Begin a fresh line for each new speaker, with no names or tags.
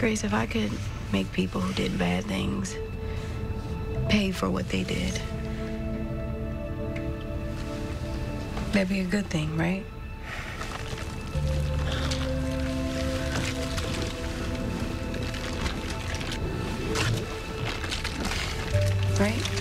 Grace, if I could make people who did bad things pay for what they did, that'd be a good thing, right? Right?